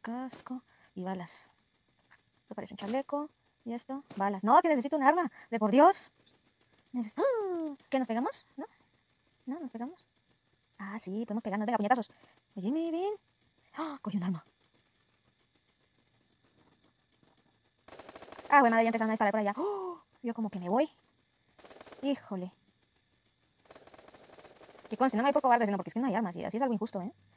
casco y balas. Esto parece un chaleco. ¿Y esto? Balas. No, que necesito un arma. De por Dios. ¿Qué, nos pegamos? ¿No? ¿No? ¿Nos pegamos? Ah, sí, podemos pegarnos. Venga, puñetazos. Jimmy, ven. Cogí un arma. Güey, madre, ya empezaron a disparar por allá. Yo como que me voy. Híjole. Que conste, no me voy por cobarde, sino porque es que no hay armas y así es algo injusto, ¿eh?